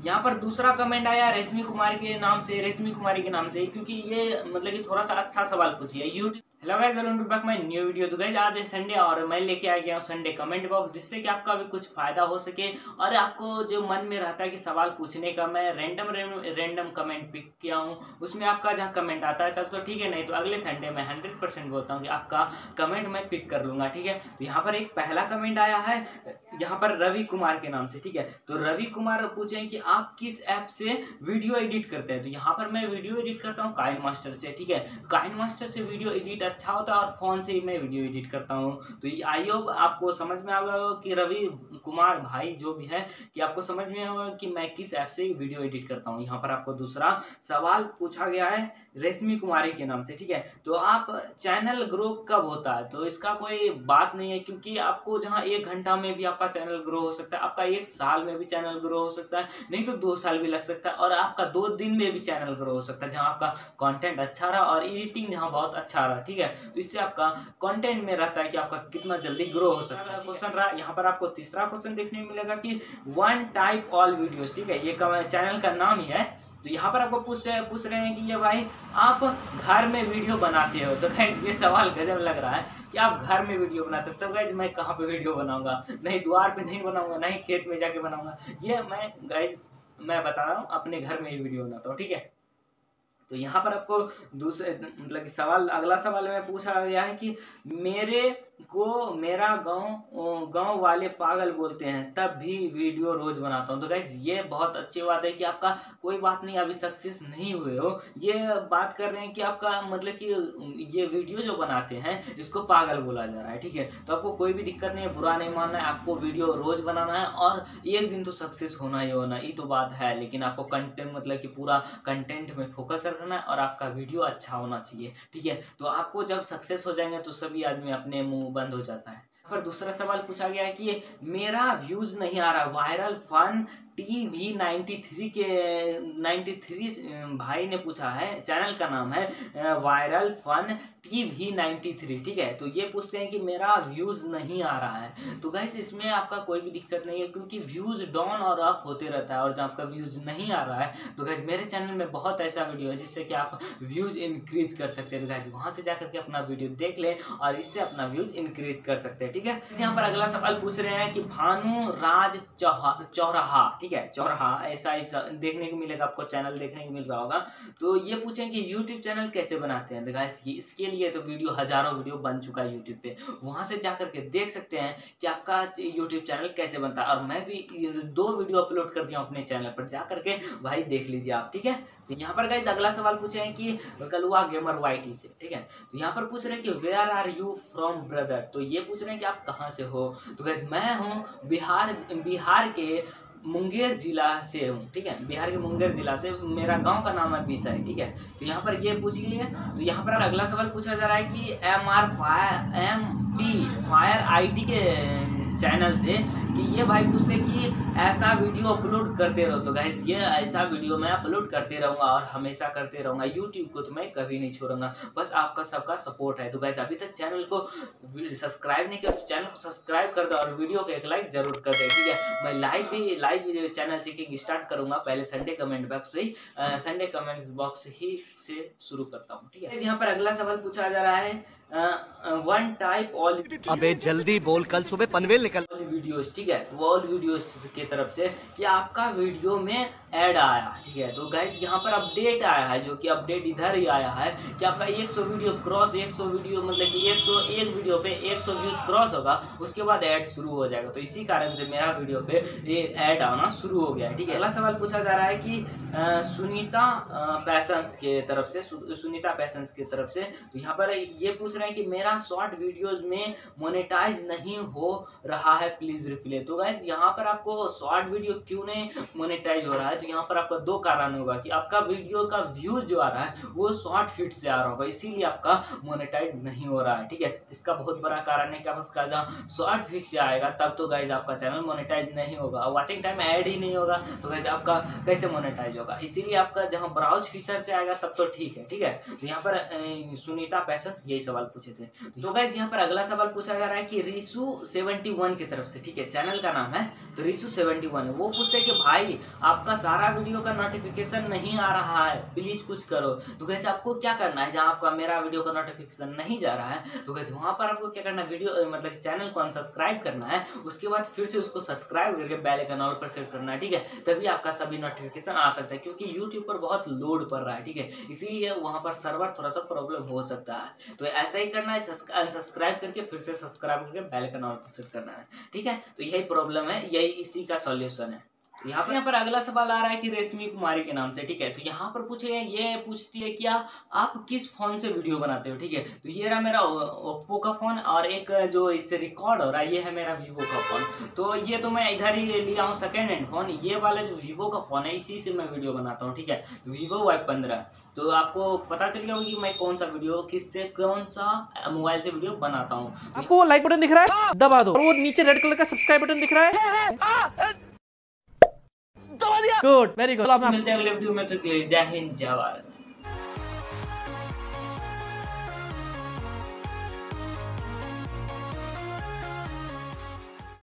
यहाँ पर दूसरा कमेंट आया रेशमी कुमार के नाम से, रेशमी कुमारी के नाम से, क्योंकि ये मतलब कि थोड़ा सा अच्छा सवाल पूछी है YouTube. Hello guys, welcome to back my new video. तो गाइस आज है संडे और मैं लेके आ गया हूँ संडे कमेंट बॉक्स, जिससे कि आपका भी कुछ फायदा हो सके और आपको जो मन में रहता है कि सवाल पूछने का, मैं रैंडम कमेंट पिक किया हूँ। उसमें आपका जहाँ कमेंट आता है तब तो ठीक है, नहीं तो अगले संडे मैं 100% बोलता हूँ कि आपका कमेंट मैं पिक कर लूंगा। ठीक है, तो यहाँ पर एक पहला कमेंट आया है यहाँ पर रवि कुमार के नाम से। ठीक है, तो रवि कुमार पूछे कि आप किस ऐप से वीडियो एडिट करते हैं। तो यहाँ पर मैं वीडियो एडिट करता हूँ काइन मास्टर से। ठीक है, काइन मास्टर से वीडियो एडिट अच्छा होता है और फोन से ही मैं वीडियो एडिट करता हूँ। तो आई होप आपको समझ में आ गया कि रवि कुमार भाई जो भी है कि आपको समझ में होगा कि मैं किस ऐप से वीडियो एडिट करता हूँ। यहाँ पर आपको दूसरा सवाल पूछा गया है रेशमी कुमारी के नाम से। ठीक है, तो आप चैनल ग्रो कब होता है। तो इसका कोई बात नहीं है, क्योंकि आपको जहाँ 1 घंटा में भी आपका चैनल ग्रो हो सकता है, आपका 1 साल में भी चैनल ग्रो हो सकता है, नहीं तो 2 साल भी लग सकता है, और आपका 2 दिन में भी चैनल ग्रो हो सकता है जहाँ आपका कंटेंट अच्छा रहा और एडिटिंग जहाँ बहुत अच्छा रहा। ठीक है, तो इससे आपका कंटेंट में रहता है कि आपका कितना जल्दी ग्रो हो सकता है। क्वेश्चन रहा यहाँ पर आपको तीसरा क्वेश्चन देखने को मिलेगा कि वन टाइप ऑल वीडियोस। ठीक है, ये चैनल का नाम ही है। तो यहाँ पर आपको पूछ रहे हैं कि ये भाई आप घर में वीडियो बनाते हो। तो गाइस ये सवाल गजब लग रहा है कि आप घर में वीडियो बनाते हो। तो गाइस मैं कहाँ पे वीडियो बनाऊंगा, नहीं द्वार पे नहीं बनाऊंगा, नहीं खेत में जाके बनाऊंगा। ये मैं बता रहा हूँ अपने घर में ही वीडियो बनाता हूँ। ठीक है, तो यहाँ पर आपको दूसरे मतलब कि अगला सवाल में पूछा गया है कि मेरे को मेरा गांव वाले पागल बोलते हैं, तब भी वीडियो रोज बनाता हूँ। तो गाइस ये बहुत अच्छी बात है कि आपका कोई बात नहीं, अभी सक्सेस नहीं हुए हो, ये बात कर रहे हैं कि आपका मतलब कि ये वीडियो जो बनाते हैं इसको पागल बोला जा रहा है। ठीक है, तो आपको कोई भी दिक्कत नहीं है, बुरा नहीं मानना है, आपको वीडियो रोज बनाना है और एक दिन तो सक्सेस होना ही होना, ये तो बात है। लेकिन आपको कंटेंट मतलब कि पूरा कंटेंट में फोकस रखना है और आपका वीडियो अच्छा होना चाहिए। ठीक है, तो आपको जब सक्सेस हो जाएंगे तो सभी आदमी अपने मुंह बंद हो जाता है। पर दूसरा सवाल पूछा गया है कि मेरा व्यूज नहीं आ रहा, वायरल फन टीवी 93 के 93 भाई ने पूछा है, चैनल का नाम है वायरल फन टीवी 93। ठीक है, तो ये पूछते हैं कि मेरा व्यूज नहीं आ रहा है। तो गाइस इसमें आपका कोई भी दिक्कत नहीं है, क्योंकि व्यूज डाउन और अप होते रहता है, और जब आपका व्यूज नहीं आ रहा है तो गाइस मेरे चैनल में बहुत ऐसा वीडियो है जिससे कि आप व्यूज इंक्रीज कर सकते हैं। तो गाइस वहां से जाकर के अपना वीडियो देख लें और इससे अपना व्यूज इंक्रीज कर सकते हैं। ठीक है, यहाँ पर अगला सवाल पूछ रहे हैं कि भानु राज चौराहा। ठीक है, चौराहा ऐसा देखने को मिलेगा, आपको चैनल देखने को मिल रहा होगा। तो ये पूछें कि यूट्यूब चैनल कैसे बनाते हैं। तो गाइस इसके लिए तो वीडियो हजारों वीडियो बन चुका है यूट्यूब पे, वहां से जाकर के देख सकते हैं कि आपका यूट्यूब चैनल कैसे बनता है। और मैं भी 2 वीडियो अपलोड कर दिया अपने चैनल पर, जाकर के भाई देख लीजिए आप। ठीक है, तो यहाँ पर गाइस अगला सवाल पूछे हैं कि कलुआ गेमर वाईटी से। ठीक है, तो यहाँ पर पूछ रहे हैं कि where are you from brother. तो ये पूछ रहे हैं कि आप कहाँ से हो। तो गाइस मैं हूँ बिहार के मुंगेर जिला से हूँ। ठीक है, बिहार के मुंगेर जिला से, मेरा गांव का नाम है बिसर। ठीक है, तो यहाँ पर ये पूछ लिए। तो यहाँ पर अगला सवाल पूछा जा रहा है कि MP फायर IT के चैनल से कि ये भाई पूछते हैं कि ऐसा वीडियो अपलोड करते रहो। तो गाइस ये ऐसा वीडियो मैं अपलोड करते रहूँगा और हमेशा करते रहूँगा, यूट्यूब को तो मैं कभी नहीं छोड़ूंगा, बस आपका सबका सपोर्ट है। तो गाइस अभी तक चैनल को सब्सक्राइब नहीं किया तो चैनल को सब्सक्राइब कर दो और वीडियो को एक लाइक जरूर कर दे। ठीक है, मैं लाइव चैनल चेकिंग स्टार्ट करूंगा, पहले संडे कमेंट बॉक्स ही से शुरू करता हूँ। ठीक है, यहाँ पर अगला सवाल पूछा जा रहा है वन टाइप ऑल। अबे जल्दी बोल, कल सुबह पनवेल निकल वीडियोस। ठीक है, वो ऑल वीडियोस की तरफ से कि आपका वीडियो में ऐड आया। ठीक है, तो गाइस यहाँ पर अपडेट आया है, जो कि अपडेट इधर ही आया है कि आपका 100 वीडियो क्रॉस, 100 वीडियो मतलब कि 101 वीडियो पे 100 व्यूज क्रॉस होगा, उसके बाद ऐड शुरू हो जाएगा। तो इसी कारण से मेरा वीडियो पे ये ऐड आना शुरू हो गया है। ठीक है, अगला सवाल पूछा जा रहा है कि सुनीता पैशंस के तरफ से। तो यहाँ पर ये पूछ रहे हैं कि मेरा शॉर्ट वीडियोज में मोनेटाइज नहीं हो रहा है, प्लीज रिप्लाई। तो गाइस यहाँ पर आपको शॉर्ट वीडियो क्यों नहीं मोनेटाइज हो रहा है, तो यहाँ पर आपका 2 कारण होगा कि आपका वीडियो का व्यूज जो आ रहा है वो शॉर्ट फीड से आ रहा होगा, इसीलिए आपका मोनेटाइज नहीं हो रहा है। ठीक है, इसका बहुत बड़ा कारण है कि आपका जहाँ शॉर्ट फीड से आएगा तब तो गाइस आपका चैनल मोनेटाइज नहीं होगा, वॉचिंग टाइम ऐड ही नहीं होगा, तो गाइस आपका कैसे मोनेटाइज होगा। इसीलिए आपका जहाँ ब्राउज फीचर से आएगा तब तो ठीक है। ठीक है, तो यहाँ पर सुनीता पैशंस यही सवाल पूछे थे। तो गाइस यहाँ पर अगला सवाल पूछा जा रहा है कि रिशु71 की तरफ से, ठीक है, चैनल का नाम है तो रिशु71, वो पूछते हैं कि भाई आपका सारा वीडियो का नोटिफिकेशन नहीं आ रहा है, प्लीज कुछ करो। तो गाइस आपको क्या करना है, जहाँ आपका मेरा वीडियो का नोटिफिकेशन नहीं जा रहा है तो गाइस वहाँ पर आपको क्या करना है, वीडियो मतलब चैनल को अनसब्सक्राइब करना है, उसके बाद फिर से उसको सब्सक्राइब करके बेल आइकन ऑल पर सेट करना है, ठीक है, तभी आपका सभी नोटिफिकेशन आ सकता है, क्योंकि यूट्यूब पर बहुत लोड पड़ रहा है, ठीक है, इसीलिए वहाँ पर सर्वर थोड़ा सा प्रॉब्लम हो सकता है। तो ऐसा ही करना है, अनसब्सक्राइब करके फिर से सब्सक्राइब करके बेल आइकन ऑल पर सेट करना है, ठीक है। तो यही प्रॉब्लम है, यही इसी का सॉल्यूशन है। यहाँ पर अगला सवाल आ रहा है कि रेशमी कुमारी के नाम से, ठीक है, तो यहाँ पर ये पूछती है कि आप किस फोन से वीडियो बनाते हो, ठीक है। तो ये रहा मेरा ओप्पो का फोन, और एक जो इससे रिकॉर्ड हो रहा है ये है मेरा वीवो का फोन। तो ये तो मैं इधर ही लिया हूँ सेकेंड हैंड फोन, ये वाला जो वीवो का फोन है इसी से मैं वीडियो बनाता हूँ, ठीक है, वीवो Y15। तो आपको पता चल गया होगा कि मैं कौन सा वीडियो किससे कौन सा मोबाइल से वीडियो बनाता हूँ। आपको वो लाइक बटन दिख रहा है, दबा दो, और वो नीचे रेड कलर का सब्सक्राइब बटन दिख रहा है, गुड, वेरी गुड। मिलते हैं अगले वीडियो में, तो जय हिंद जय भारत।